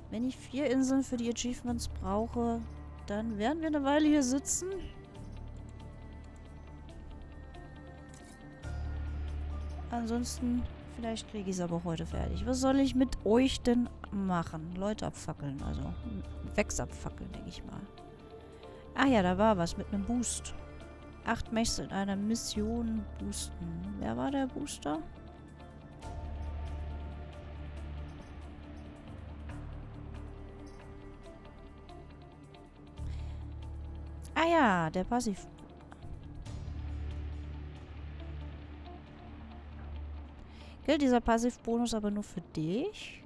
Wenn ich 4 Inseln für die Achievements brauche, dann werden wir eine Weile hier sitzen. Ansonsten, vielleicht kriege ich es aber heute fertig. Was soll ich mit euch denn machen? Leute abfackeln, also Wex abfackeln, denke ich mal. Ah ja, da war was mit einem Boost. 8 Mechs in einer Mission boosten. Wer war der Booster? Ah ja, der Passiv. Gilt dieser Passivbonus aber nur für dich?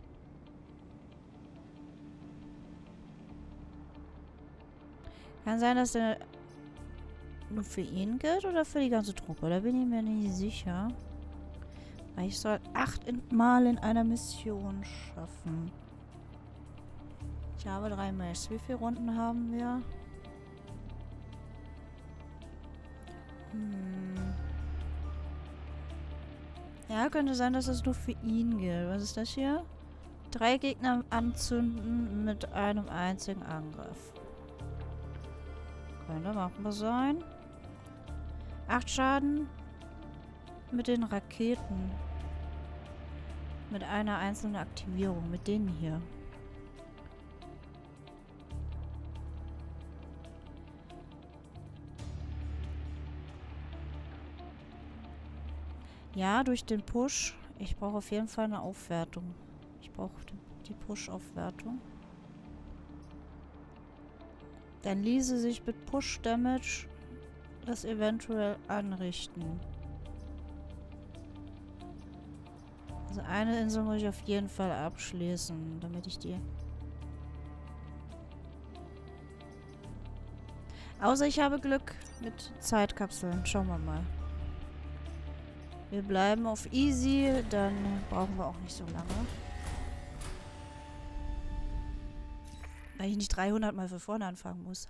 Kann sein, dass der nur für ihn gilt oder für die ganze Truppe? Da bin ich mir nicht sicher. Weil ich soll 8 Mal in einer Mission schaffen. Ich habe 3 Mechs. Wie viele Runden haben wir? Ja, könnte sein, dass es nur für ihn gilt. Was ist das hier? 3 Gegner anzünden mit einem einzigen Angriff. Könnte machbar sein. 8 Schaden mit den Raketen. Mit einer einzelnen Aktivierung. Mit denen hier. Ja, durch den Push. Ich brauche auf jeden Fall eine Aufwertung. Ich brauche die Push-Aufwertung. Dann ließe sich mit Push-Damage das eventuell anrichten. Also eine Insel muss ich auf jeden Fall abschließen, damit ich die... Außer ich habe Glück mit Zeitkapseln. Schauen wir mal. Wir bleiben auf easy, dann brauchen wir auch nicht so lange. Weil ich nicht 300 Mal von vorne anfangen muss.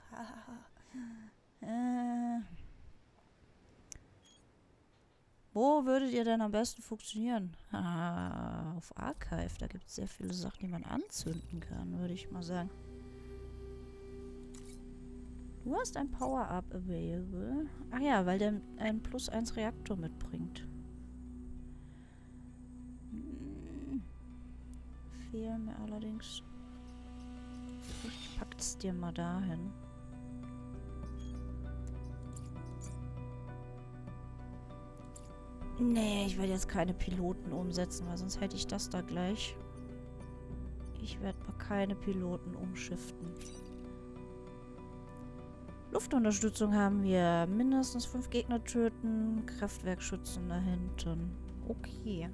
Wo würdet ihr denn am besten funktionieren? Auf Archive. Da gibt es sehr viele Sachen, die man anzünden kann, würde ich mal sagen. Du hast ein Power-Up available. Ach ja, weil der einen +1 Reaktor mitbringt. Fehlen mir allerdings. Ich pack's dir mal dahin. Nee, ich werde jetzt keine Piloten umsetzen, weil sonst hätte ich das da gleich. Ich werde mal keine Piloten umschiften. Luftunterstützung haben wir. Mindestens 5 Gegner töten. Kraftwerkschützen da hinten. Okay.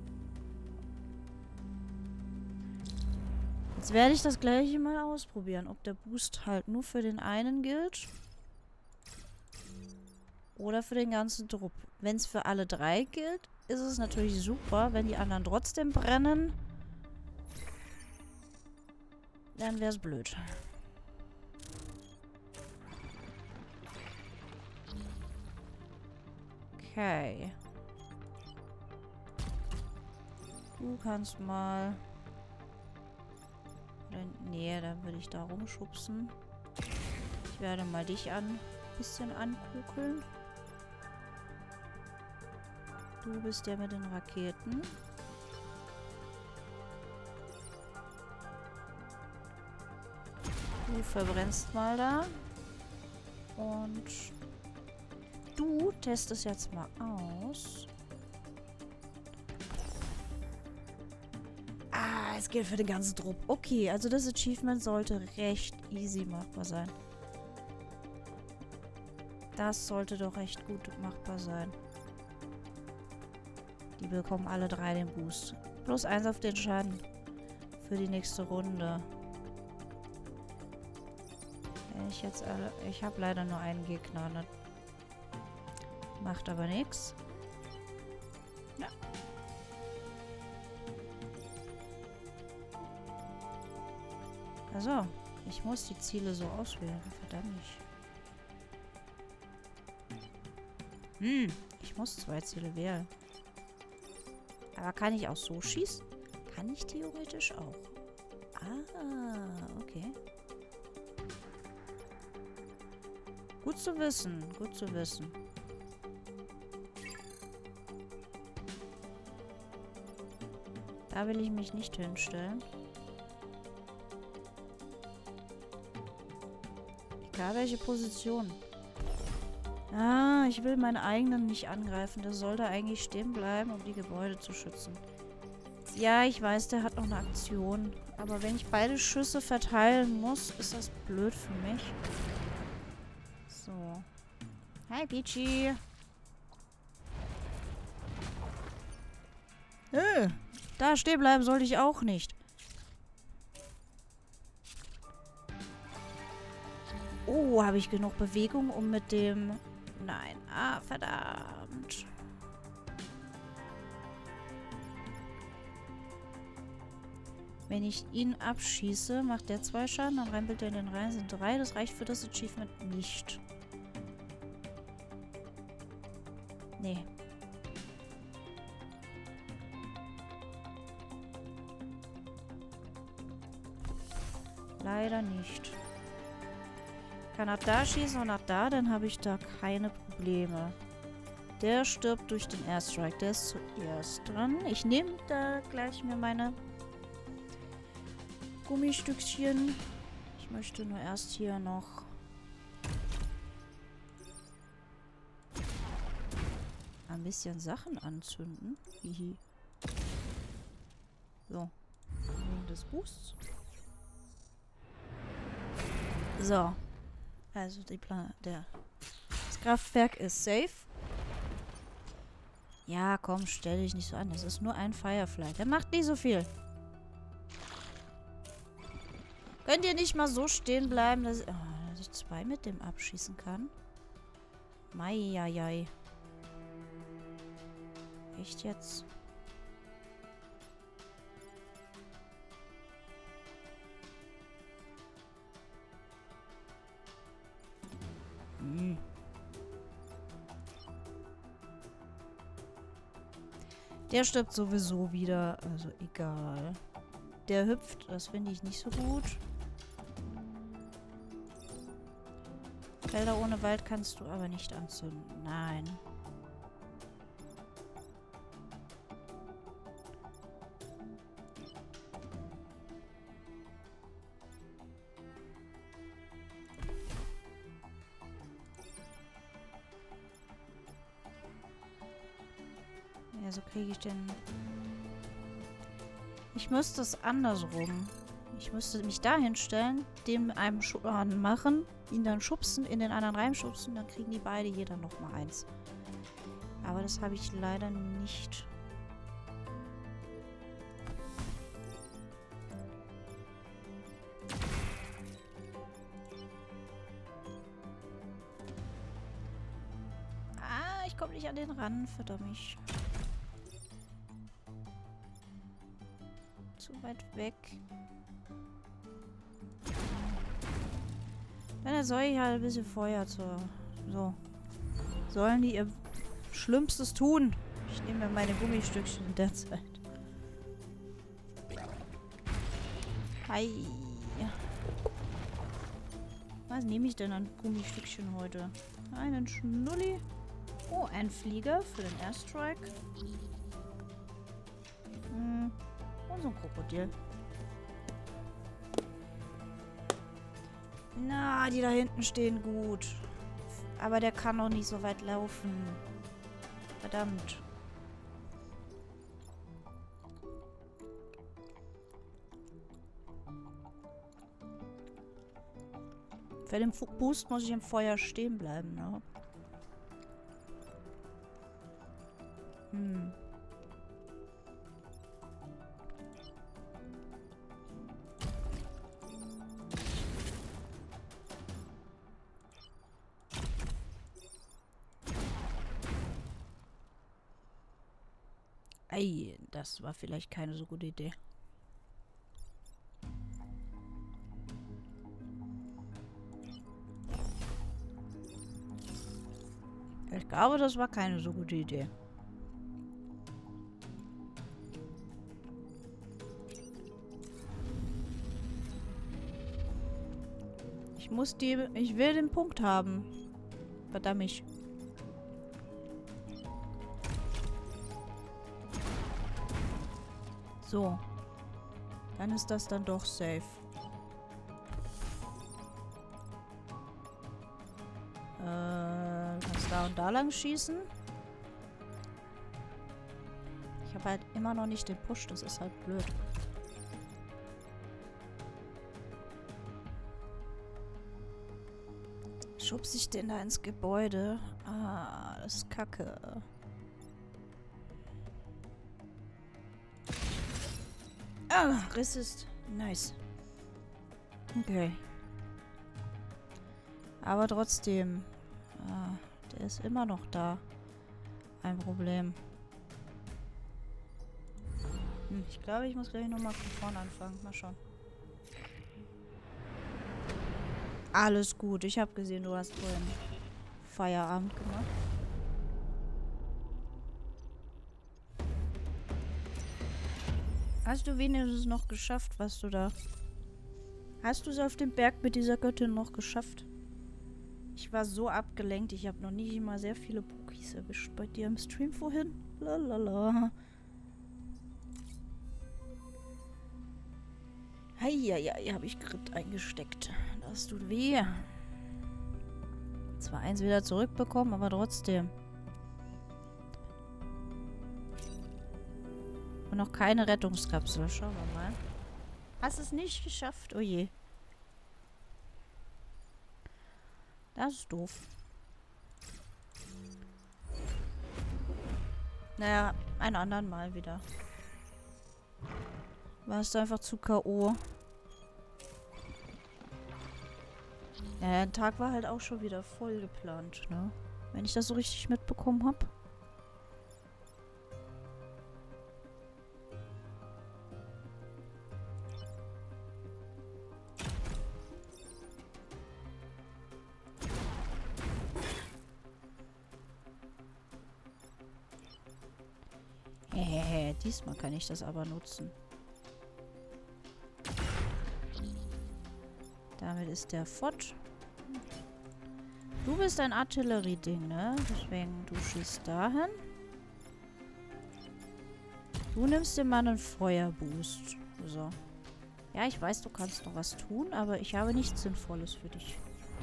Jetzt werde ich das gleiche mal ausprobieren, ob der Boost halt nur für den einen gilt. Oder für den ganzen Trupp. Wenn es für alle 3 gilt, ist es natürlich super. Wenn die anderen trotzdem brennen, dann wäre es blöd. Okay. Du kannst mal... Nee, dann würde ich da rumschubsen. Ich werde mal dich ein bisschen ankugeln. Du bist der mit den Raketen. Du verbrennst mal da. Und du testest jetzt mal aus. Ah, es gilt für den ganzen Trupp. Okay, also das Achievement sollte recht easy machbar sein. Das sollte doch recht gut machbar sein. Die bekommen alle 3 den Boost. +1 auf den Schaden. Für die nächste Runde. Ich habe leider nur einen Gegner. Ne? Macht aber nichts. Ja. Also, ich muss die Ziele so auswählen. Verdammt nicht. Ich muss 2 Ziele wählen. Aber kann ich auch so schießen? Kann ich theoretisch auch. Ah, okay. Gut zu wissen, gut zu wissen. Da will ich mich nicht hinstellen. Egal welche Position. Ah, ich will meinen eigenen nicht angreifen. Der soll da eigentlich stehen bleiben, um die Gebäude zu schützen. Ja, ich weiß, der hat noch eine Aktion. Aber wenn ich beide Schüsse verteilen muss, ist das blöd für mich. So. Hi, Peachy. Da stehen bleiben sollte ich auch nicht. Oh, habe ich genug Bewegung, um mit dem... Nein. Ah, verdammt. Wenn ich ihn abschieße, macht der 2 Schaden, dann rempelt er in den Reihen, sind 3. Das reicht für das Achievement nicht. Nee. Leider nicht. Kann nach da schießen und nach da, dann habe ich da keine Probleme. Der stirbt durch den Airstrike. Der ist zuerst dran. Ich nehme da gleich mir meine Gummistückchen. Ich möchte nur erst hier noch ein bisschen Sachen anzünden. Hihi. So. Wegen des Boosts. So. Also das Kraftwerk ist safe. Ja, komm, stell dich nicht so an. Das ist nur ein Firefly. Der macht nicht so viel. Könnt ihr nicht mal so stehen bleiben, dass ich 2 mit dem abschießen kann? Meieiei. Echt jetzt? Der stirbt sowieso wieder, also egal. Der hüpft, das finde ich nicht so gut. Felder ohne Wald kannst du aber nicht anzünden. Nein. Ja, so kriege ich den... Ich müsste es andersrum. Ich müsste mich da hinstellen, dem einem Schaden machen, ihn dann schubsen, in den anderen reinschubsen, dann kriegen die beide jeder nochmal 1. Aber das habe ich leider nicht. Ah, ich komme nicht an den ran, verdammt. Zu weit weg. Dann soll ich halt ein bisschen Feuer zur... So. Sollen die ihr Schlimmstes tun? Ich nehme mir meine Gummistückchen in der Zeit. Hi. Was nehme ich denn an Gummistückchen heute? Einen Schnulli. Oh, ein Flieger für den Airstrike. Und so ein Krokodil. Na, die da hinten stehen gut. Aber der kann noch nicht so weit laufen. Verdammt. Für den Boost muss ich im Feuer stehen bleiben, ne? Ei, das war vielleicht keine so gute Idee. Ich glaube, das war keine so gute Idee. Ich will den Punkt haben. Verdammt. So. Dann ist das dann doch safe. Du kannst da und da lang schießen. Ich habe halt immer noch nicht den Push. Das ist halt blöd. Schubst ich den da ins Gebäude? Ah, das ist kacke. Ah, Riss ist nice. Okay. Aber trotzdem. Ah, der ist immer noch da. Ein Problem. Ich glaube, ich muss gleich nochmal von vorne anfangen. Mal schauen. Alles gut. Ich habe gesehen, du hast vorhin Feierabend gemacht. Hast du wenigstens noch geschafft, was du da... Hast du es auf dem Berg mit dieser Göttin noch geschafft? Ich war so abgelenkt. Ich habe noch nie mal sehr viele Pokis erwischt bei dir im Stream vorhin. Lalala. Heieiei, habe ich Crit eingesteckt. Das tut weh. Zwar eins wieder zurückbekommen, aber trotzdem. Und noch keine Rettungskapsel. Schauen wir mal. Hast es nicht geschafft? Oh je. Das ist doof. Naja, ein anderen Mal wieder. Warst du einfach zu K.O. Ja, der Tag war halt auch schon wieder voll geplant, ne? Wenn ich das so richtig mitbekommen habe. Diesmal kann ich das aber nutzen. Damit ist der fort. Du bist ein Artillerieding, ne? Deswegen, du schießt dahin. Du nimmst dir mal einen Feuerboost. So. Ja, ich weiß, du kannst noch was tun, aber ich habe nichts Sinnvolles für dich.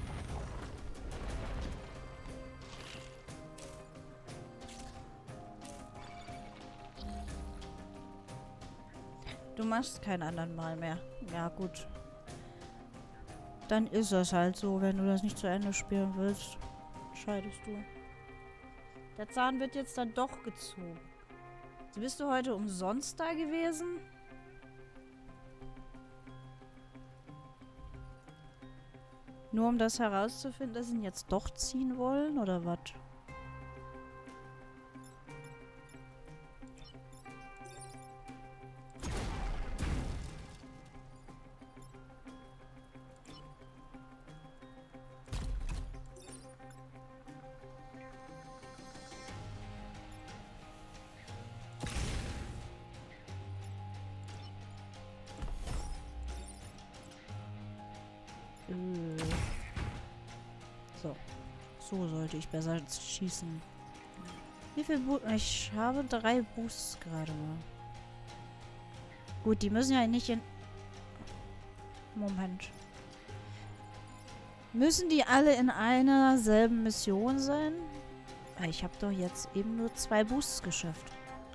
Du machst kein anderen Mal mehr. Ja, gut. Dann ist das halt so, wenn du das nicht zu Ende spielen willst. Entscheidest du. Der Zahn wird jetzt dann doch gezogen. Also bist du heute umsonst da gewesen? Nur um das herauszufinden, dass sie ihn jetzt doch ziehen wollen, oder was? So. So sollte ich besser schießen. Wie viel Boost? Ich habe 3 Boosts gerade mal. Gut, die müssen ja nicht in... Moment. Müssen die alle in einer selben Mission sein? Ich habe doch jetzt eben nur 2 Boosts geschafft.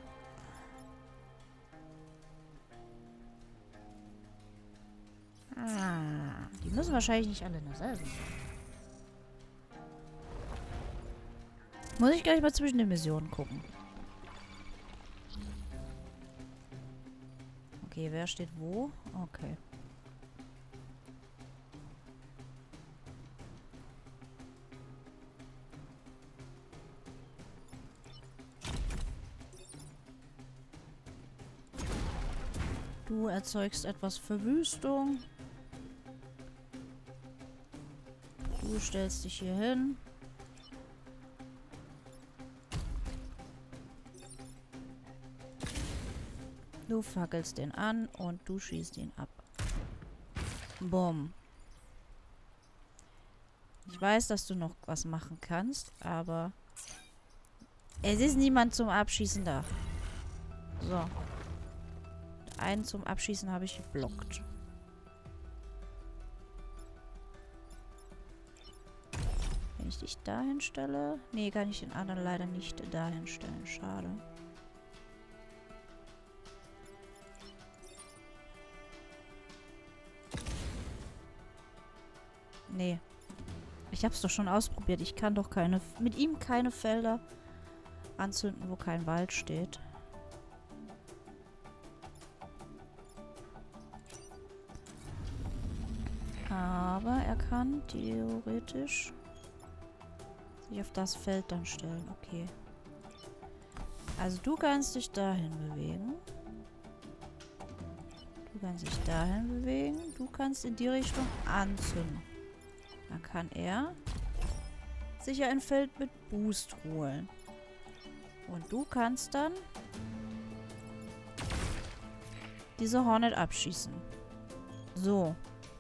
Ah, die müssen wahrscheinlich nicht alle in derselben sein. Muss ich gleich mal zwischen den Missionen gucken. Okay, wer steht wo? Okay. Du erzeugst etwas Verwüstung. Du stellst dich hier hin. Du fackelst den an und du schießt ihn ab. Bumm. Ich weiß, dass du noch was machen kannst, aber es ist niemand zum Abschießen da. So. Einen zum Abschießen habe ich geblockt. Wenn ich dich dahin stelle... Nee, kann ich den anderen leider nicht dahin stellen. Schade. Nee. Ich hab's doch schon ausprobiert. Ich kann doch mit ihm keine Felder anzünden, wo kein Wald steht. Aber er kann theoretisch sich auf das Feld dann stellen. Okay. Also du kannst dich dahin bewegen. Du kannst dich dahin bewegen. Du kannst in die Richtung anzünden. Dann kann er sich ein Feld mit Boost holen. Und du kannst dann diese Hornet abschießen. So.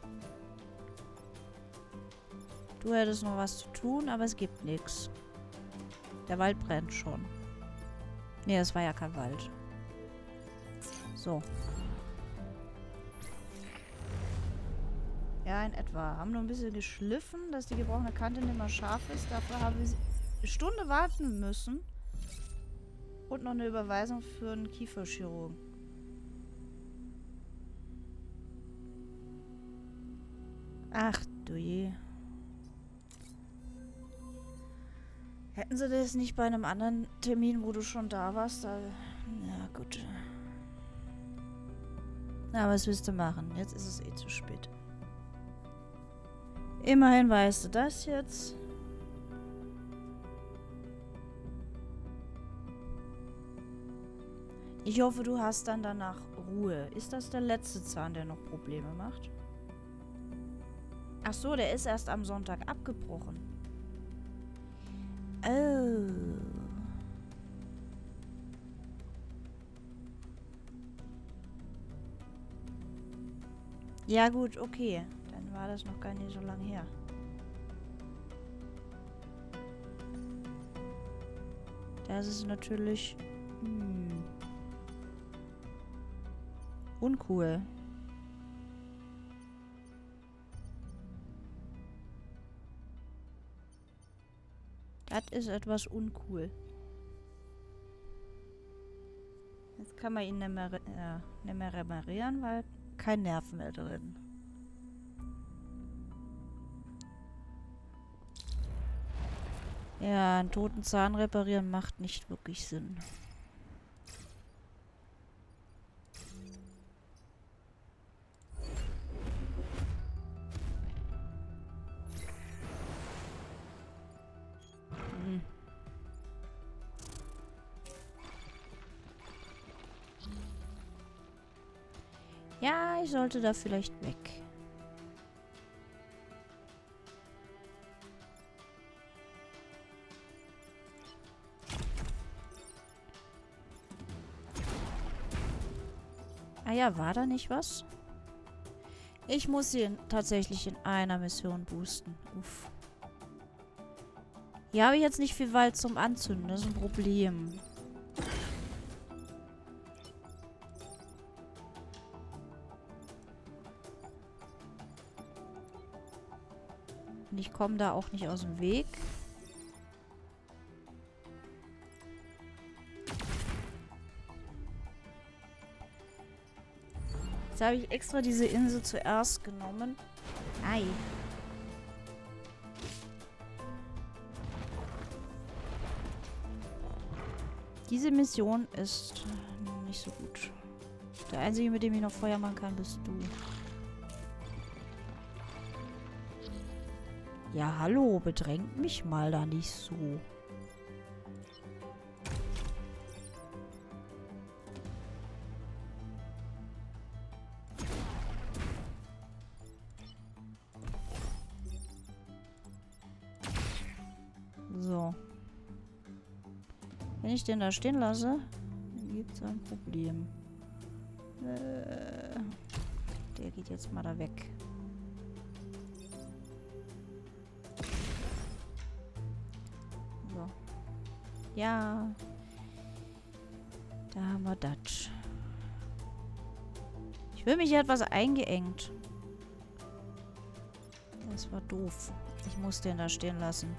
Du hättest noch was zu tun, aber es gibt nichts. Der Wald brennt schon. Nee, das war ja kein Wald. So. Ja, in etwa. Haben nur ein bisschen geschliffen, dass die gebrochene Kante nicht mehr scharf ist. Dafür haben wir eine Stunde warten müssen. Und noch eine Überweisung für einen Kieferchirurgen. Ach du je. Hätten sie das nicht bei einem anderen Termin, wo du schon da warst, da... Ja, gut. Aber was willst du machen? Jetzt ist es eh zu spät. Immerhin weißt du das jetzt. Ich hoffe, du hast dann danach Ruhe. Ist das der letzte Zahn, der noch Probleme macht? Ach so, der ist erst am Sonntag abgebrochen. Oh. Ja gut, okay. Dann war das noch gar nicht so lange her. Das ist natürlich... uncool. Das ist etwas uncool. Jetzt kann man ihn nicht mehr reparieren, weil kein Nerv mehr drin. Ja, einen toten Zahn reparieren macht nicht wirklich Sinn. Ja, ich sollte da vielleicht weg. Ah ja, war da nicht was? Ich muss sie tatsächlich in einer Mission boosten. Uff. Hier habe ich jetzt nicht viel Wald zum Anzünden. Das ist ein Problem. Und ich komme da auch nicht aus dem Weg. Jetzt habe ich extra diese Insel zuerst genommen. Ei. Diese Mission ist nicht so gut. Der Einzige, mit dem ich noch Feuer machen kann, bist du. Ja, hallo, bedrängt mich mal da nicht so. So. Wenn ich den da stehen lasse, gibt es ein Problem. Der geht jetzt mal da weg. Ja. Da haben wir das. Ich fühle mich hier etwas eingeengt. Das war doof. Ich muss den da stehen lassen.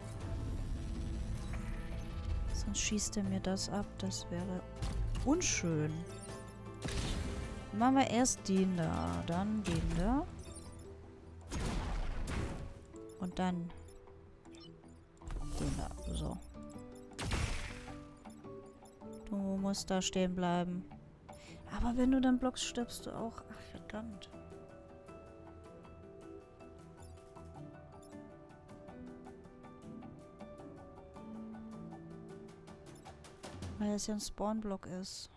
Sonst schießt er mir das ab. Das wäre unschön. Dann machen wir erst den da. Dann den da. Und dann den da. So. Du musst da stehen bleiben. Aber wenn du dann blockst, stirbst du auch. Ach, verdammt. Weil es ja ein Spawnblock ist.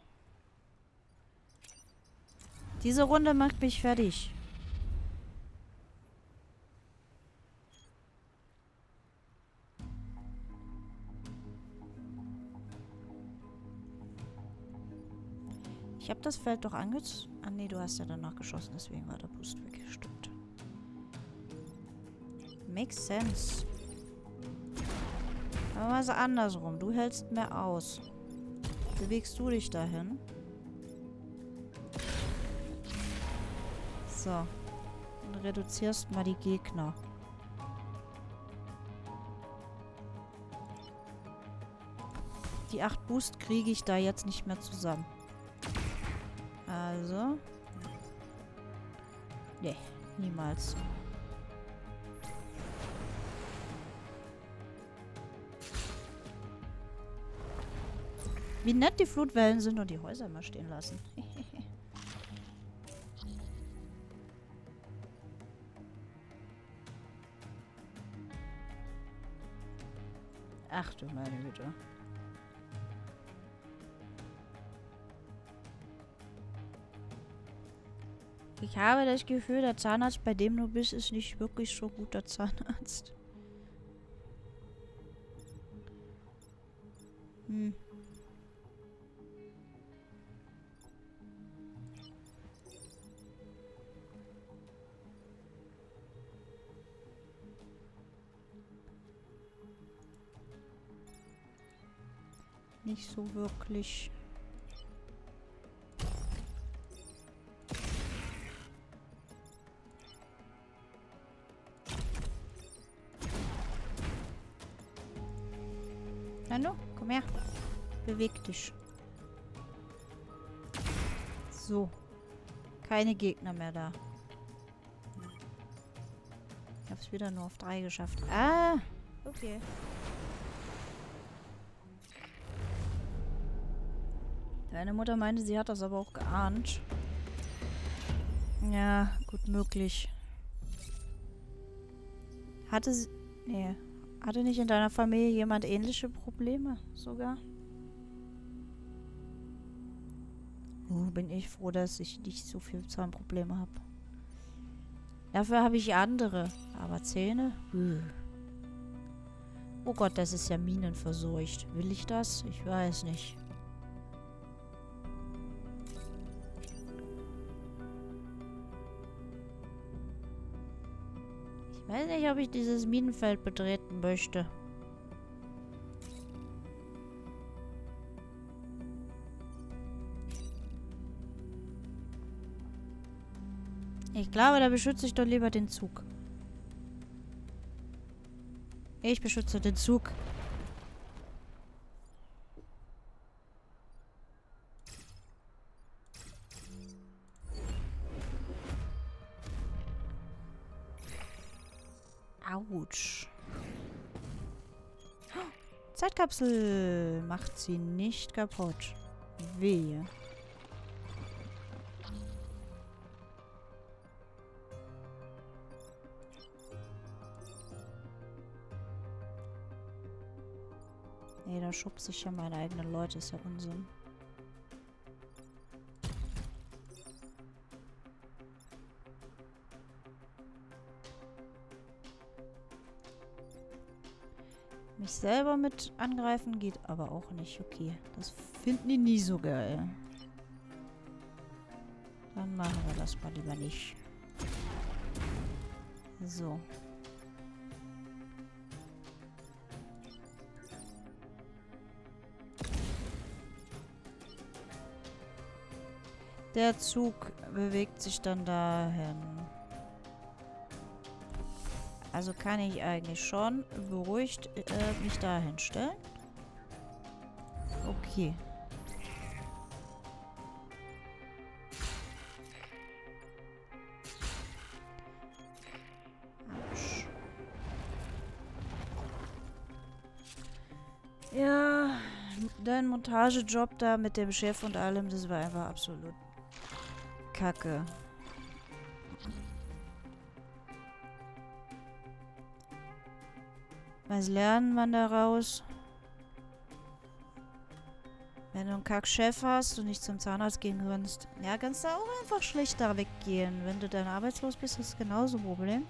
Diese Runde macht mich fertig. Ich habe das Feld doch angezogen. Ah nee, du hast ja danach geschossen, deswegen war der Boost weg. Stimmt. Makes sense. Aber mal so andersrum. Du hältst mehr aus. Bewegst du dich dahin? So. Und reduzierst mal die Gegner. Die 8 Boost kriege ich da jetzt nicht mehr zusammen. Also. Nee, niemals. Wie nett die Flutwellen sind und die Häuser immer stehen lassen. Ach du meine Güte. Ich habe das Gefühl, der Zahnarzt, bei dem du bist, ist nicht wirklich so guter Zahnarzt. Hm. Nicht so wirklich. Hallo, komm her. Beweg dich. So. Keine Gegner mehr da. Ich habe es wieder nur auf 3 geschafft. Ah, okay. Deine Mutter meinte, sie hat das aber auch geahnt. Ja, gut möglich. Hatte sie... Nee. Hatte nicht in deiner Familie jemand ähnliche Probleme sogar? Bin ich froh, dass ich nicht so viel Zahnprobleme habe. Dafür habe ich andere. Aber Zähne? Oh Gott, das ist ja minenverseucht. Will ich das? Ich weiß nicht. Ich weiß nicht, ob ich dieses Minenfeld betreten möchte. Ich glaube, da beschütze ich doch lieber den Zug. Ich beschütze den Zug. Autsch. Zeitkapsel macht sie nicht kaputt. Wehe. Nee, da schubse ich ja meine eigenen Leute. Ist ja Unsinn. Mich selber mit angreifen geht aber auch nicht. Okay, das finden die nie so geil. Dann machen wir das mal lieber nicht. So. Der Zug bewegt sich dann dahin. Also kann ich eigentlich schon beruhigt mich dahin stellen. Okay. Autsch. Ja, dein Montagejob da mit dem Chef und allem, das war einfach absolut Kacke. Was lernt man daraus? Wenn du einen Kack-Chef hast und nicht zum Zahnarzt gehen kannst, ja, kannst du auch einfach schlechter weggehen. Wenn du dann arbeitslos bist, ist das genauso ein Problem.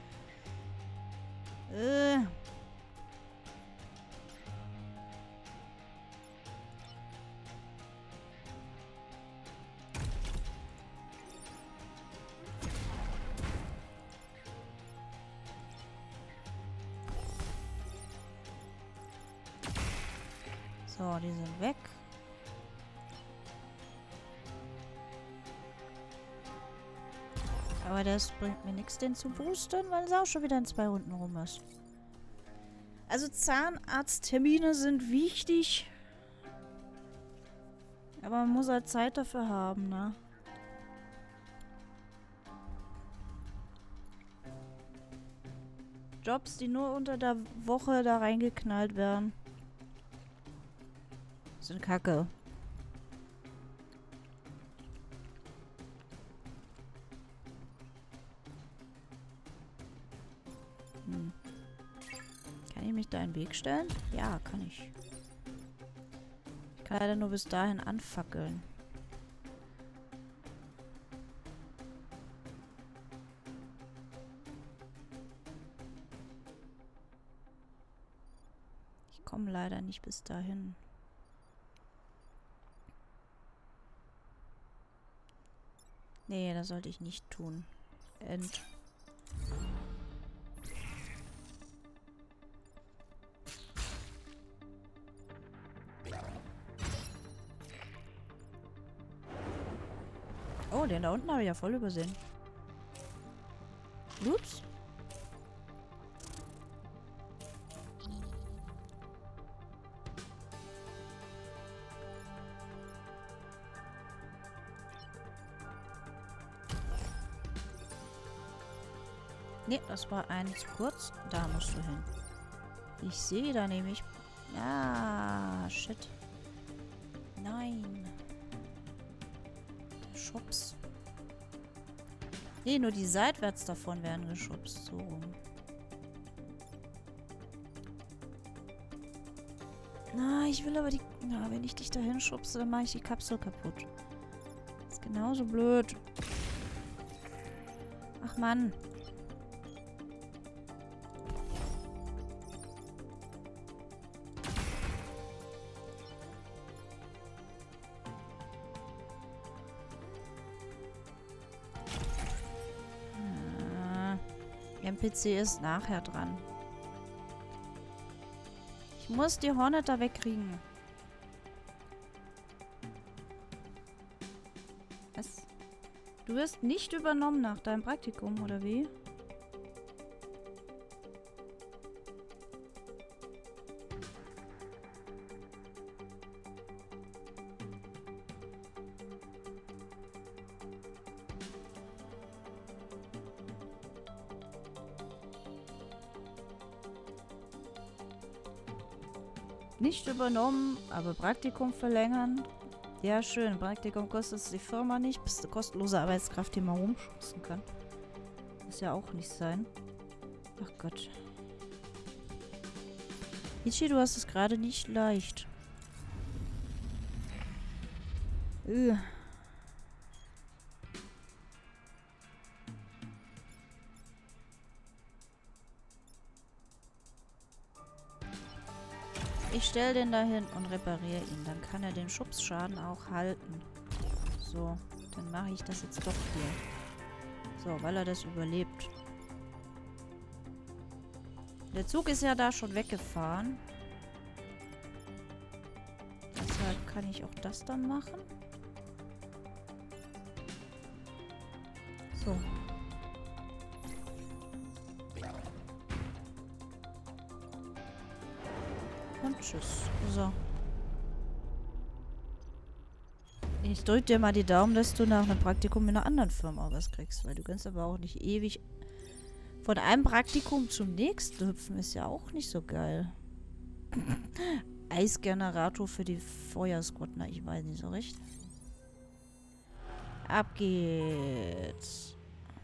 So, die sind weg. Aber das bringt mir nichts, den zu boostern, weil es auch schon wieder in 2 Runden rum ist. Also Zahnarzttermine sind wichtig. Aber man muss halt Zeit dafür haben, ne? Jobs, die nur unter der Woche da reingeknallt werden, sind Kacke. Kann ich mich da in den Weg stellen? Ja, kann ich. Ich kann leider nur bis dahin anfackeln. Ich komme leider nicht bis dahin. Nee, das sollte ich nicht tun. Oh, den da unten habe ich ja voll übersehen. Ups. Nee, das war ein zu kurz. Da musst du hin. Ich sehe da nämlich... Ah, shit. Nein. Der Schubs. Nee, nur die seitwärts davon werden geschubst. So rum. Na, ich will aber die... Na, wenn ich dich da hinschubse, dann mache ich die Kapsel kaputt. Das ist genauso blöd. Ach, Mann. NPC ist nachher dran. Ich muss die Hornet da wegkriegen. Was? Du wirst nicht übernommen nach deinem Praktikum, oder wie? Nicht übernommen, aber Praktikum verlängern. Ja, schön. Praktikum kostet es die Firma nicht. Bist du kostenlose Arbeitskraft, die man rumschubsen kann. Muss ja auch nicht sein. Ach Gott. Ichi, du hast es gerade nicht leicht. Ich stelle den dahin und repariere ihn. Dann kann er den Schubsschaden auch halten. So, dann mache ich das jetzt doch hier. So, weil er das überlebt. Der Zug ist ja da schon weggefahren. Deshalb kann ich auch das dann machen. Tschüss. So. Ich drück dir mal die Daumen, dass du nach einem Praktikum in einer anderen Firma was kriegst, weil du kannst aber auch nicht ewig von einem Praktikum zum nächsten hüpfen, ist ja auch nicht so geil. Eisgenerator für die Feuersquad, na, ich weiß nicht so recht. Ab geht's.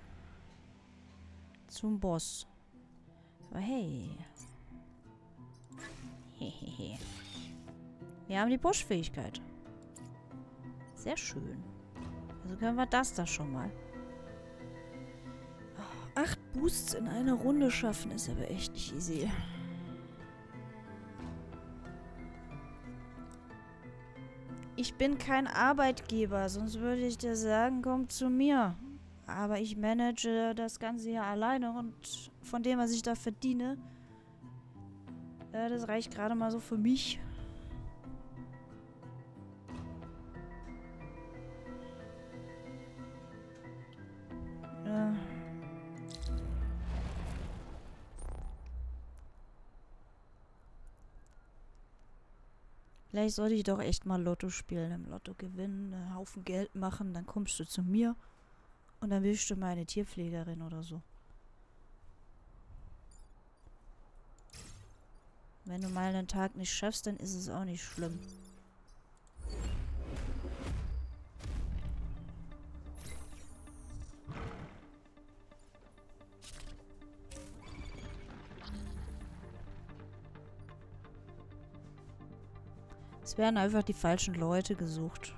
Zum Boss. Aber hey. Hehehe. Wir haben die Push-Fähigkeit. Sehr schön. Also können wir das da schon mal. 8 Boosts in einer Runde schaffen ist aber echt nicht easy. Ich bin kein Arbeitgeber, sonst würde ich dir sagen, komm zu mir. Aber ich manage das Ganze hier alleine und von dem, was ich da verdiene, das reicht gerade mal so für mich. Vielleicht sollte ich doch echt mal Lotto spielen, im Lotto gewinnen, einen Haufen Geld machen, dann kommst du zu mir und dann willst du meine Tierpflegerin oder so. Wenn du mal einen Tag nicht schaffst, dann ist es auch nicht schlimm. Es werden einfach die falschen Leute gesucht.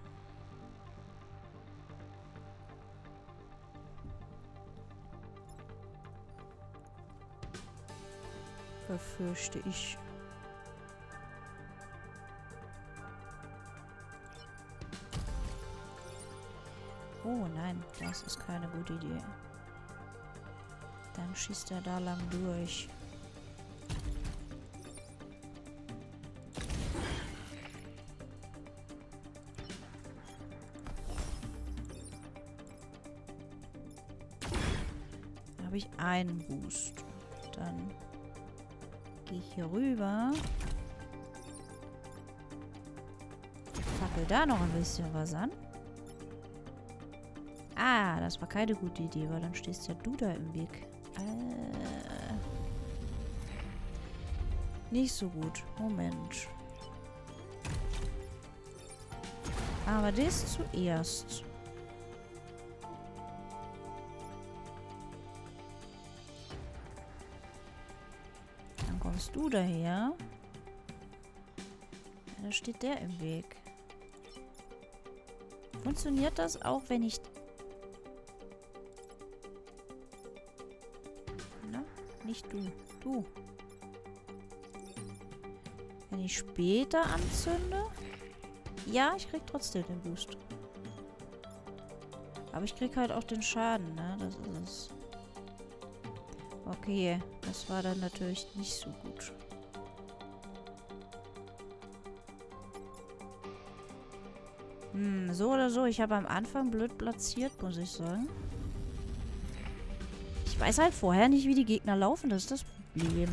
Befürchte ich. Oh nein, das ist keine gute Idee. Dann schießt er da lang durch. Da habe ich einen Boost. Dann gehe ich hier rüber. Fackel da noch ein bisschen was an. Ah, das war keine gute Idee, weil dann stehst ja du da im Weg. Nicht so gut. Moment. Aber das zuerst. Dann kommst du daher. Ja, da steht der im Weg. Funktioniert das auch, wenn ich... Na, nicht du. Du. Wenn ich später anzünde? Ja, ich krieg trotzdem den Boost. Aber ich krieg halt auch den Schaden, ne? Das ist es. Okay, das war dann natürlich nicht so gut. So oder so. Ich habe am Anfang blöd platziert, muss ich sagen. Ich weiß halt vorher nicht, wie die Gegner laufen. Das ist das Problem.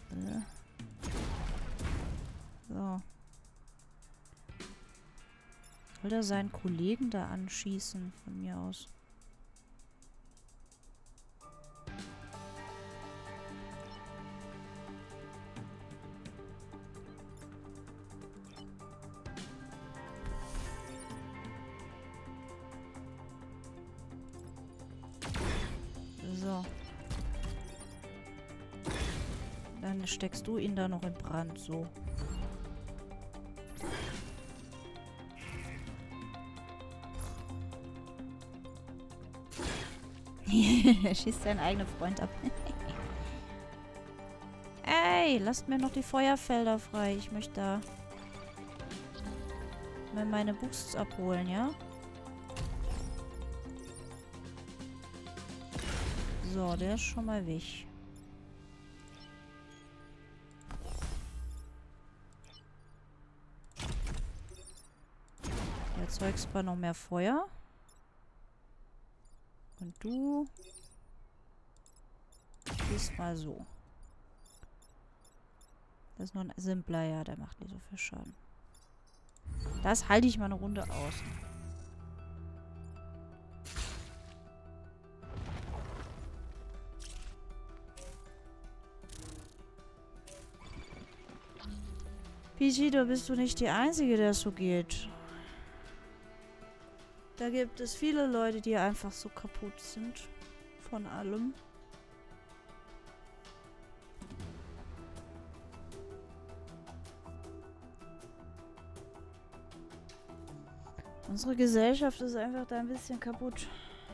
So. Soll er seinen Kollegen da anschießen, von mir aus? So. Dann steckst du ihn da noch in Brand. So. Er schießt seinen eigenen Freund ab. Ey, lasst mir noch die Feuerfelder frei. Ich möchte da mir meine Boosts abholen, ja? So, der ist schon mal weg. Du erzeugst zwar noch mehr Feuer. Und du schießt mal so. Das ist nur ein simpler, ja, der macht nicht so viel Schaden. Das halte ich mal eine Runde aus. Pichido, bist du nicht die Einzige, der es so geht. Da gibt es viele Leute, die einfach so kaputt sind. Von allem. Unsere Gesellschaft ist einfach da ein bisschen kaputt.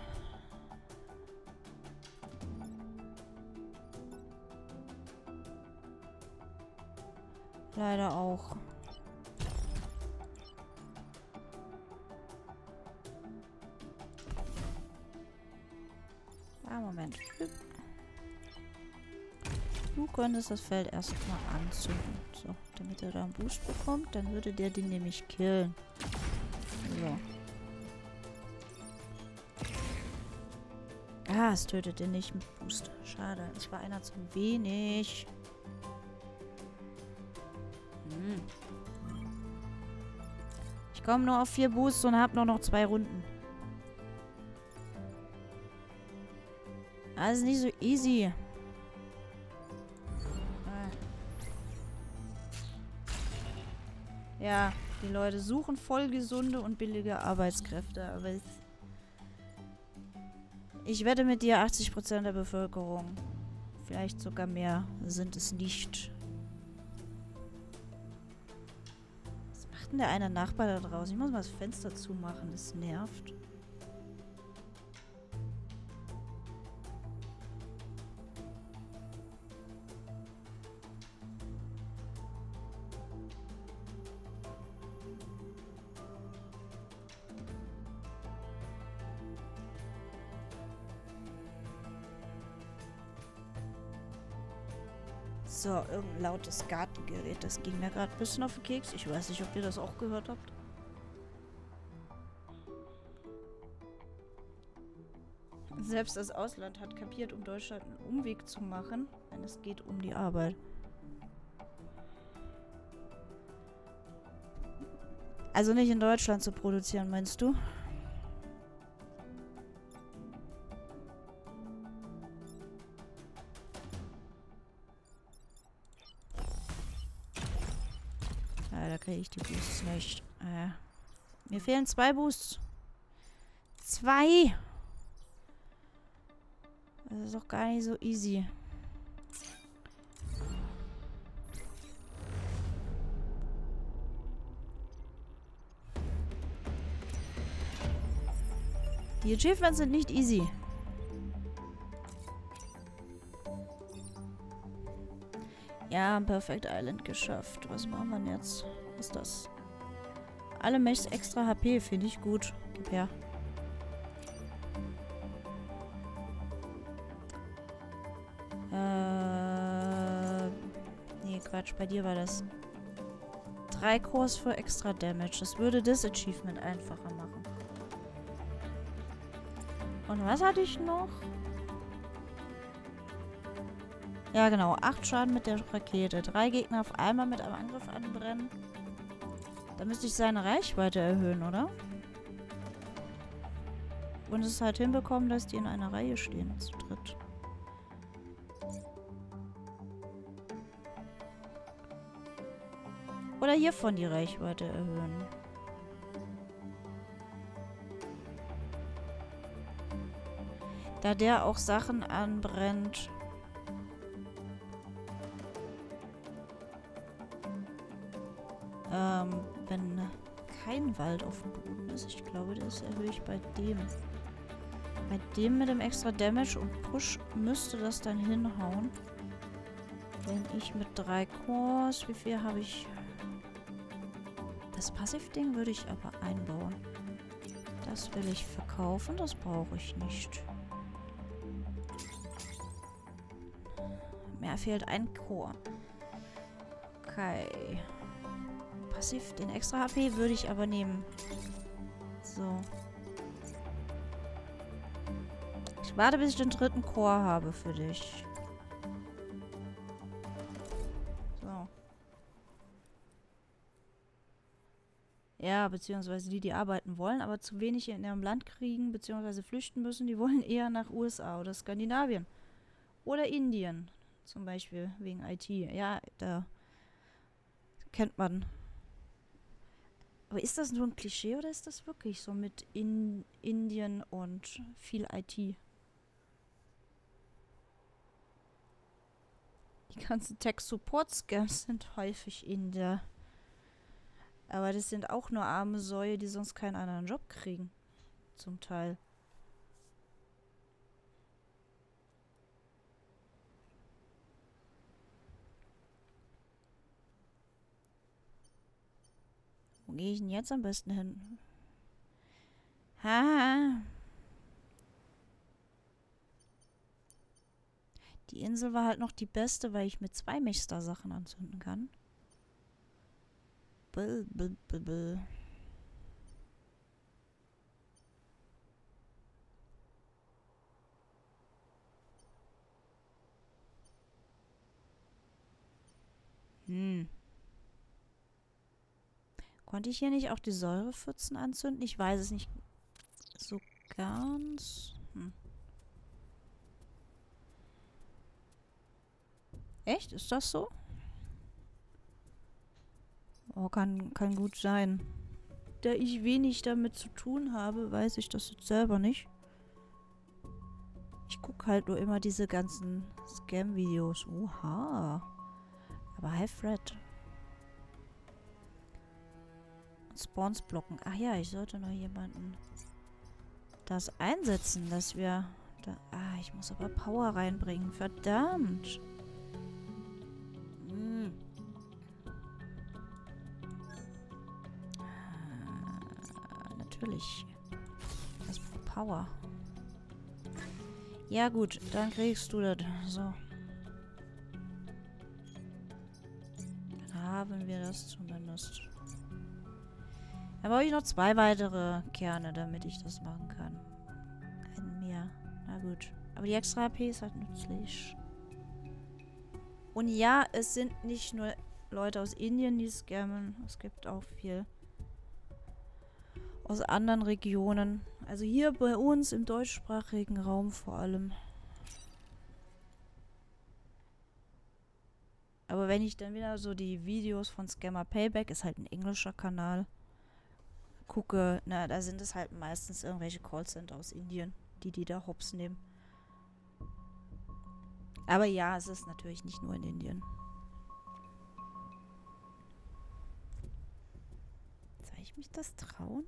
Leider auch. Ah, Moment. Du könntest das Feld erstmal anzünden. So, damit er da einen Boost bekommt, dann würde der den nämlich killen. So. Ah, es tötet den nicht mit Boost. Schade, es war einer zu wenig. Ich komme nur auf 4 Boosts und habe nur noch 2 Runden. Das ist nicht so easy. Ja, die Leute suchen voll gesunde und billige Arbeitskräfte, aber ich wette mit dir, 80% der Bevölkerung, vielleicht sogar mehr, sind es nicht. Was macht denn der eine Nachbar da draußen? Ich muss mal das Fenster zumachen, das nervt. So, irgendein lautes Gartengerät. Das ging mir gerade ein bisschen auf den Keks. Ich weiß nicht, ob ihr das auch gehört habt. Selbst das Ausland hat kapiert, um Deutschland einen Umweg zu machen, wenn es geht um die Arbeit. Also nicht in Deutschland zu produzieren, meinst du? Da kriege ich die Boosts nicht. Mir fehlen 2 Boosts. 2! Das ist doch gar nicht so easy. Die Achievements sind nicht easy. Ja, Perfect Island geschafft. Was machen wir denn jetzt? Was ist das? Alle Mechs extra HP, finde ich gut. Gib her. Nee, Quatsch. Bei dir war das 3 Cores für extra Damage. Das würde das Achievement einfacher machen. Und was hatte ich noch? Ja, genau. 8 Schaden mit der Rakete. 3 Gegner auf einmal mit einem Angriff anbrennen. Da müsste ich seine Reichweite erhöhen, oder? Und es halt hinbekommen, dass die in einer Reihe stehen, zu dritt. Oder hiervon die Reichweite erhöhen. Da der auch Sachen anbrennt. Wenn kein Wald auf dem Boden ist. Ich glaube, das erhöhe ich bei dem. Bei dem mit dem extra Damage und Push müsste das dann hinhauen. Wenn ich mit 3 Cores... Wie viel habe ich? Das Passiv-Ding würde ich aber einbauen. Das will ich verkaufen. Das brauche ich nicht. Mehr fehlt ein Core. Okay. Passiv, den extra HP würde ich aber nehmen. So. Ich warte, bis ich den 3. Core habe für dich. So. Ja, beziehungsweise die arbeiten wollen, aber zu wenig in ihrem Land kriegen, beziehungsweise flüchten müssen, die wollen eher nach USA oder Skandinavien. Oder Indien, zum Beispiel, wegen IT. Ja, da kennt man. Aber ist das nur ein Klischee oder ist das wirklich so mit Indien und viel IT? Die ganzen Tech-Support-Scams sind häufig in der. Aber das sind auch nur arme Säue, die sonst keinen anderen Job kriegen. Zum Teil. Wo gehe ich denn jetzt am besten hin? Ha! Die Insel war halt noch die beste, weil ich mit 2 Mech-Star-Sachen anzünden kann. Bäh, bäh, bäh, bäh. Konnte ich hier nicht auch die Säurepfützen anzünden? Ich weiß es nicht so ganz. Echt? Ist das so? Oh, kann gut sein. Da ich wenig damit zu tun habe, weiß ich das jetzt selber nicht. Ich gucke halt nur immer diese ganzen Scam-Videos. Oha. Aber hi Fred. Und Spawns blocken. Ach ja, ich sollte noch jemanden das einsetzen, dass wir da... Ah, ich muss aber Power reinbringen. Verdammt. Natürlich. Das ist Power. Ja gut, dann kriegst du das. So. Dann haben wir das zumindest. Dann brauche ich noch 2 weitere Kerne, damit ich das machen kann. Einen mehr. Na gut. Aber die extra HP ist halt nützlich. Und ja, es sind nicht nur Leute aus Indien, die scammen. Es gibt auch viel aus anderen Regionen. Also hier bei uns im deutschsprachigen Raum vor allem. Aber wenn ich dann wieder so die Videos von Scammer Payback, ist halt ein englischer Kanal, gucke, na, da sind es halt meistens irgendwelche Callcenter aus Indien, die da hops nehmen. Aber ja, es ist natürlich nicht nur in Indien. Soll ich mich das trauen?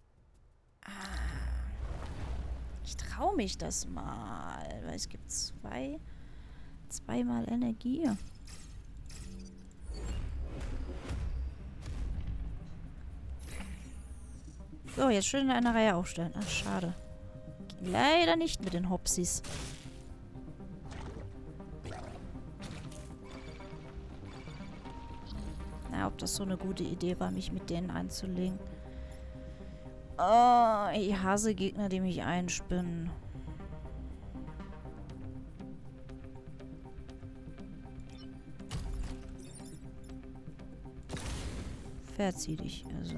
Ich traue mich das mal, weil es gibt zweimal Energie. So, jetzt schön in einer Reihe aufstellen. Ach, schade. Leider nicht mit den Hopsis. Na, ob das so eine gute Idee war, mich mit denen anzulegen. Oh, ich hasse Gegner, die mich einspinnen. Verzieh dich, also.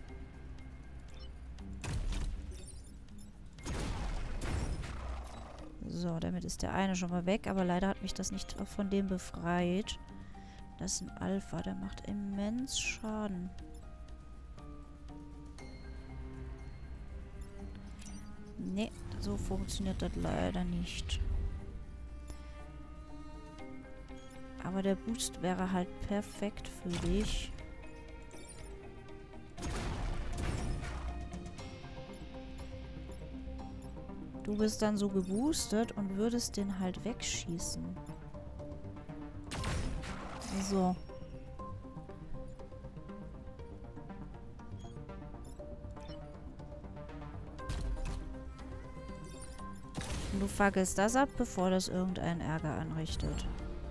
So, damit ist der eine schon mal weg, aber leider hat mich das nicht von dem befreit. Das ist ein Alpha, der macht immens Schaden. Nee, so funktioniert das leider nicht. Aber der Boost wäre halt perfekt für dich. Du bist dann so geboostet und würdest den halt wegschießen. So. Und du fackelst das ab, bevor das irgendeinen Ärger anrichtet.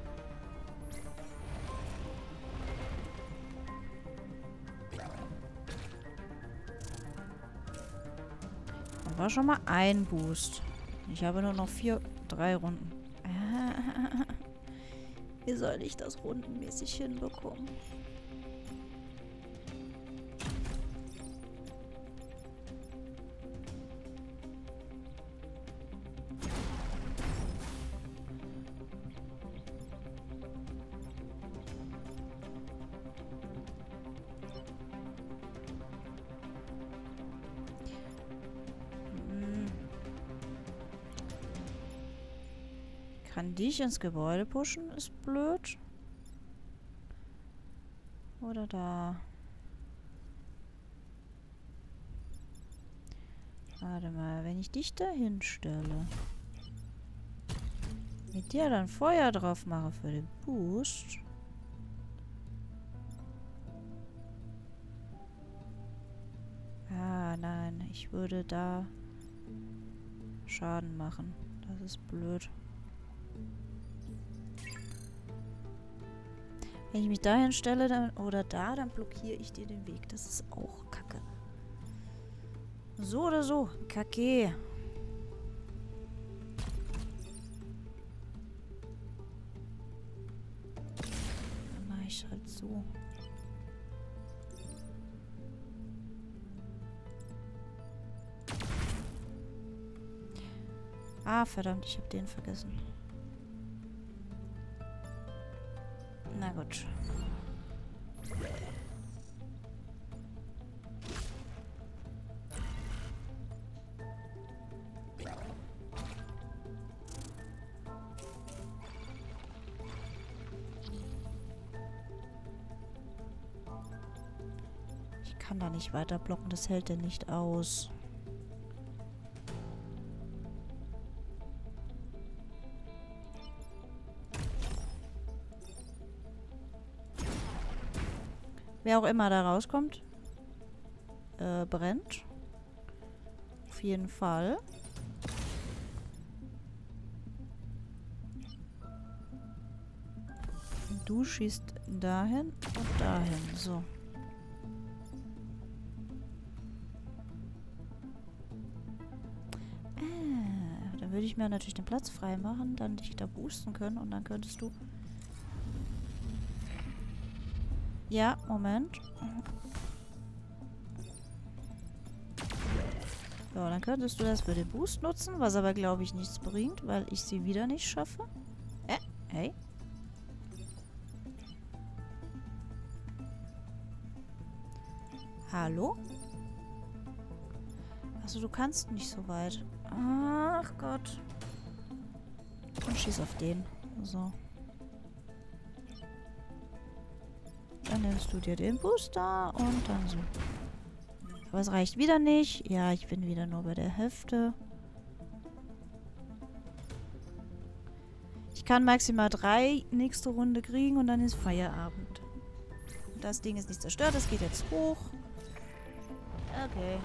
Das war schon mal ein Boost. Ich habe nur noch 3 Runden. Wie soll ich das rundenmäßig hinbekommen? kann dich ins Gebäude pushen, ist blöd. Oder da. Warte mal, wenn ich dich da hinstelle, mit dir dann Feuer drauf mache für den Boost. Ah, nein, ich würde da Schaden machen. Das ist blöd. Wenn ich mich da hinstelle dann, oder da, dann blockiere ich dir den Weg. Das ist auch kacke. So oder so. Kacke. Dann mache ich halt so. Ah, verdammt, ich habe den vergessen. Na gut. Ich kann da nicht weiter blocken, das hält er nicht aus. Wer auch immer da rauskommt, brennt. Auf jeden Fall. Du schießt dahin und dahin. So. Dann würde ich mir natürlich den Platz frei machen, dann dich da boosten können und dann könntest du... Ja, Moment. So, dann könntest du das für den Boost nutzen, was aber, glaube ich, nichts bringt, weil ich sie wieder nicht schaffe. Hey. Hallo? Also du kannst nicht so weit. Ach Gott. Und schieß auf den. So. Dann nimmst du dir den Booster und dann so. Aber es reicht wieder nicht. Ja, ich bin wieder nur bei der Hälfte. Ich kann maximal 3 nächste Runde kriegen und dann ist Feierabend. Das Ding ist nicht zerstört, es geht jetzt hoch. Okay.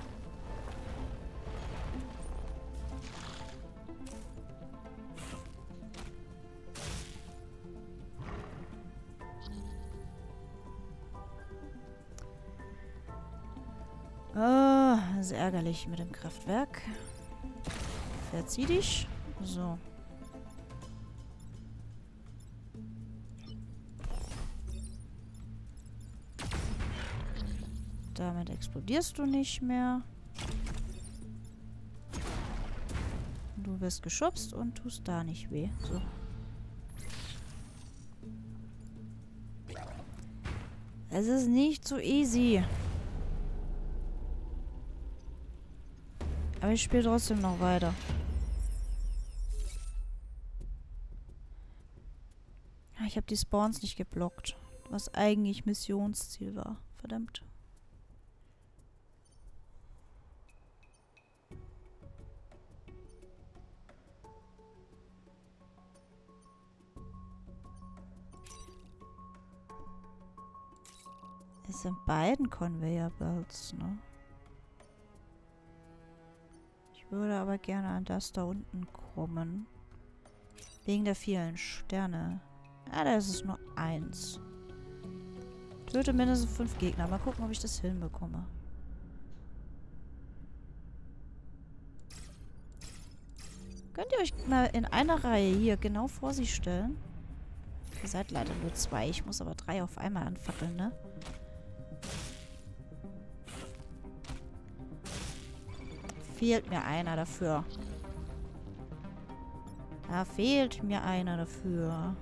Oh, das ist ärgerlich mit dem Kraftwerk. Verzieh dich. So. Damit explodierst du nicht mehr. Du wirst geschubst und tust da nicht weh. So. Es ist nicht so easy. Aber ich spiele trotzdem noch weiter. Ich habe die Spawns nicht geblockt. Was eigentlich Missionsziel war. Verdammt. Es sind beiden Conveyor Belts, ne? Ich würde aber gerne an das da unten kommen. Wegen der vielen Sterne. Ah, da ist es nur 1. Töte mindestens 5 Gegner. Mal gucken, ob ich das hinbekomme. Könnt ihr euch mal in einer Reihe hier genau vor sich stellen? Ihr seid leider nur 2. Ich muss aber 3 auf einmal anfackeln, ne? Fehlt mir einer dafür. Da fehlt mir einer dafür.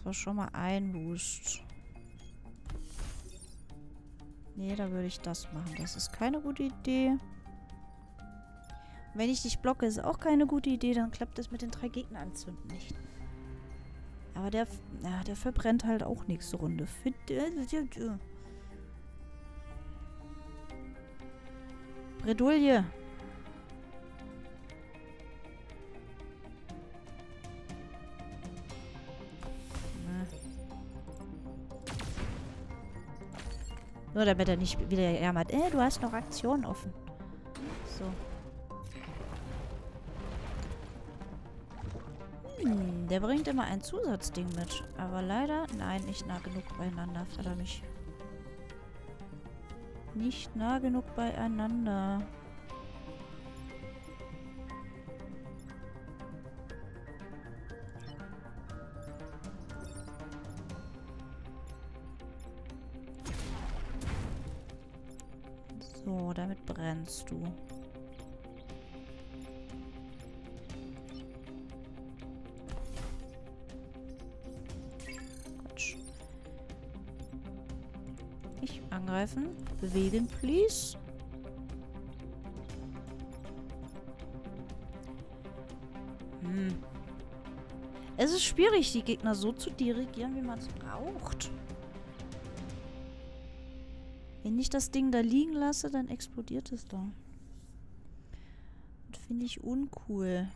war schon mal ein Boost. Nee, da würde ich das machen. Das ist keine gute Idee. Wenn ich dich blocke, ist auch keine gute Idee. Dann klappt es mit den 3 Gegner anzünden nicht. Aber der verbrennt halt auch nächste Runde. Bredouille. Nur damit er nicht wieder jammert. Du hast noch Aktionen offen. So. Der bringt immer ein Zusatzding mit. Aber leider, nein, nicht nah genug beieinander. Verdammt. Nicht nah genug beieinander. So, damit brennst du. Quatsch. Nicht angreifen. Bewegen, please. Es ist schwierig, die Gegner so zu dirigieren, wie man es braucht. Wenn ich das Ding da liegen lasse, dann explodiert es da. Das finde ich uncool.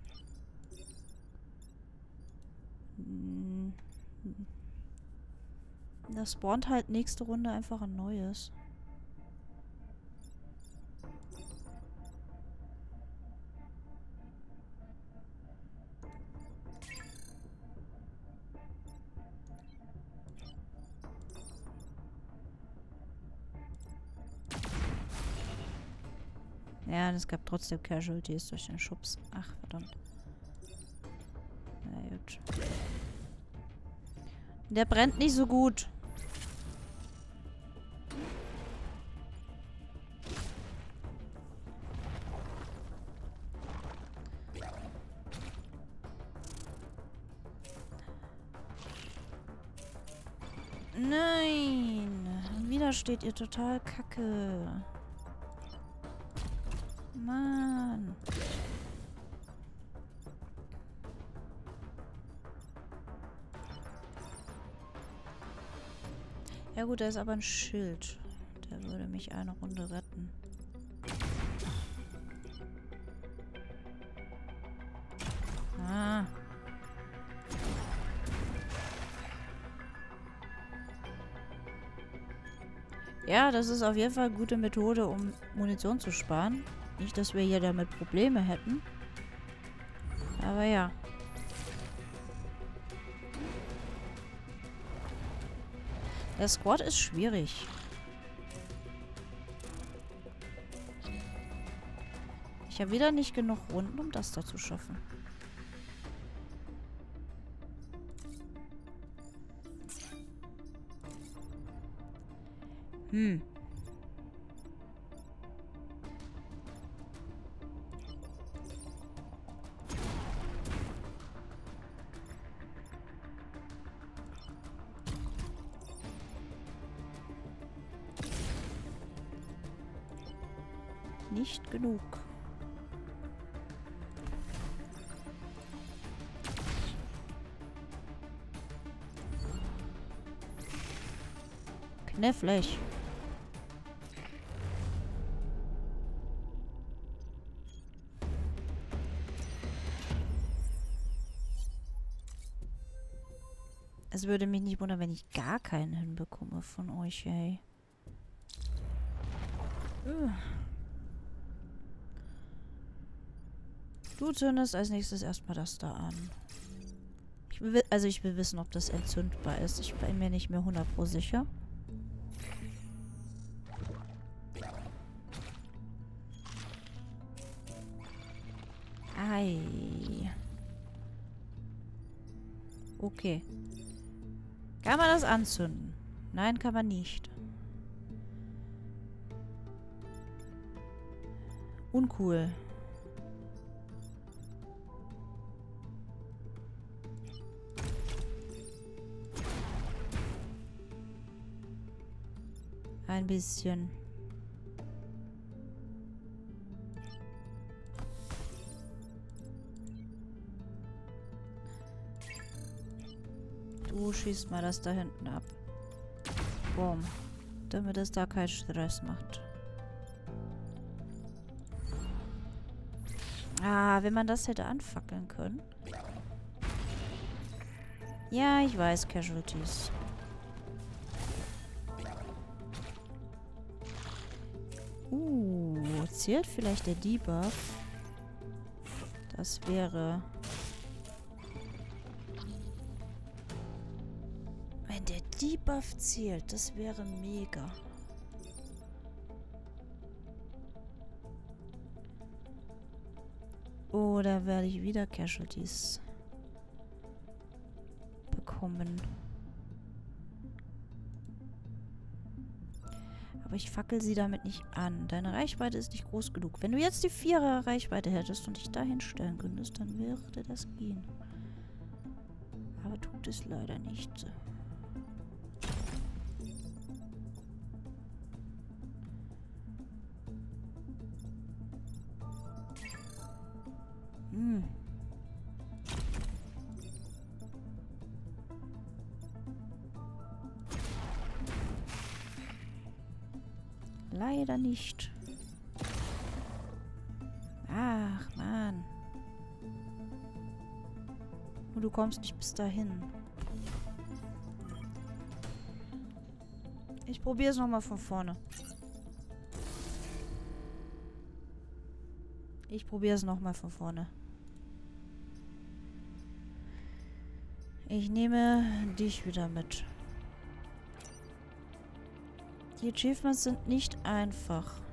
Das spawnt halt nächste Runde einfach ein neues. Ja, und es gab trotzdem Casualties durch den Schubs. Ach, verdammt. Na gut. Der brennt nicht so gut. Nein! Und wieder steht ihr total kacke. Mann. Ja gut, da ist aber ein Schild. Der würde mich eine Runde retten. Ah. Ja, das ist auf jeden Fall eine gute Methode, um Munition zu sparen. Nicht, dass wir hier damit Probleme hätten. Aber ja. Der Squad ist schwierig. Ich habe wieder nicht genug Runden, um das da zu schaffen. Nicht genug. Knifflig. Es würde mich nicht wundern, wenn ich gar keinen hinbekomme von euch, ey. Du zündest als nächstes erstmal das da an. Ich will wissen, ob das entzündbar ist. Ich bin mir nicht mehr 100% sicher. Ei. Okay. Kann man das anzünden? Nein, kann man nicht. Uncool. ein bisschen. Du schießt mal das da hinten ab. Boom. Damit es da keinen Stress macht. Ah, wenn man das hätte anfackeln können. Ja, ich weiß, Casualties. Zählt vielleicht der Debuff? Das wäre... Wenn der Debuff zählt, das wäre mega. Oder werde ich wieder Casualties bekommen? Aber ich fackel sie damit nicht an. Deine Reichweite ist nicht groß genug. Wenn du jetzt die 4er Reichweite hättest und dich dahin stellen könntest, dann würde das gehen. Aber tut es leider nicht. Leider nicht. Ach, Mann. Und du kommst nicht bis dahin. Ich probiere es nochmal von vorne. Ich probiere es nochmal von vorne. Ich nehme dich wieder mit. Die Achievements sind nicht einfach.